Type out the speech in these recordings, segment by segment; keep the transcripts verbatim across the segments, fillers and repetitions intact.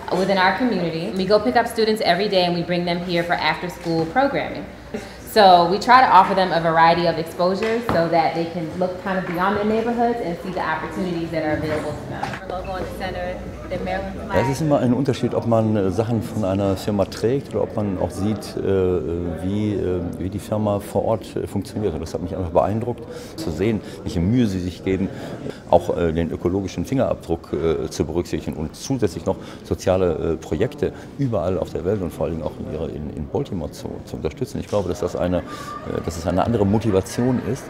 within our community. We go pick up students every day and we bring them here for after school programming. So we try to offer them a variety of exposures so that they can look kind of beyond their neighborhoods and see the opportunities that are available to them. Our logo on the center, the Maryland flag. Es ist immer ein Unterschied, ob man Sachen von einer Firma trägt oder ob man auch sieht, wie, wie die Firma vor Ort funktioniert. Und das hat mich einfach beeindruckt, zu sehen, welche Mühe sie sich geben, auch den ökologischen Fingerabdruck zu berücksichtigen und zusätzlich noch soziale Projekte überall auf der Welt und vor allen Dingen auch in, in, in Baltimore zu, zu unterstützen. Ich glaube, dass das eine, dass es eine andere Motivation ist,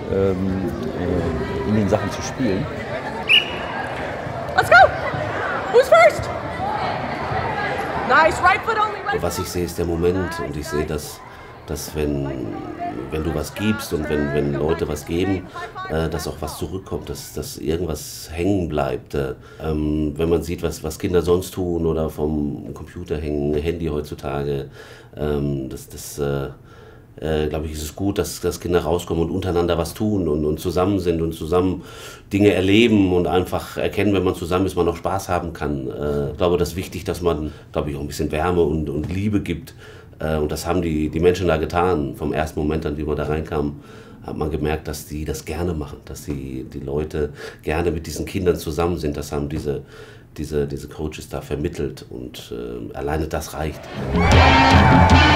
in den Sachen zu spielen. Let's go! Who's first? Nice, right foot only, right. Was ich sehe, ist der Moment, und ich sehe, dass, dass wenn, wenn du was gibst und wenn, wenn Leute was geben, äh, dass auch was zurückkommt, dass, dass irgendwas hängen bleibt. Äh, ähm, wenn man sieht, was, was Kinder sonst tun oder vom Computer hängen, Handy heutzutage, ähm, das, das äh, Äh, glaube ich, ist es gut, dass, dass Kinder rauskommen und untereinander was tun und, und zusammen sind und zusammen Dinge erleben und einfach erkennen, wenn man zusammen ist, man auch Spaß haben kann. Äh, ich glaube, das ist wichtig, dass man, glaube ich, auch ein bisschen Wärme und, und Liebe gibt. Äh, und das haben die, die Menschen da getan. Vom ersten Moment an, wie man da reinkam, hat man gemerkt, dass die das gerne machen, dass die, die Leute gerne mit diesen Kindern zusammen sind. Das haben diese, diese, diese Coaches da vermittelt und äh, alleine das reicht.